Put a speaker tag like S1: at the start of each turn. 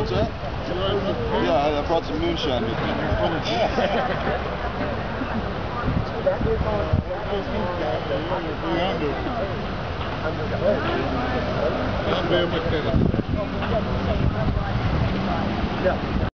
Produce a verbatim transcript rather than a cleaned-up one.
S1: What's that? Yeah, I brought some moonshine with me.
S2: Yeah.